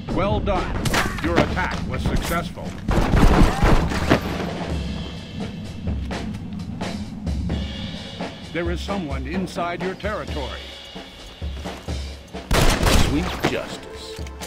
Well done. Your attack was successful. There is someone inside your territory. Sweet justice.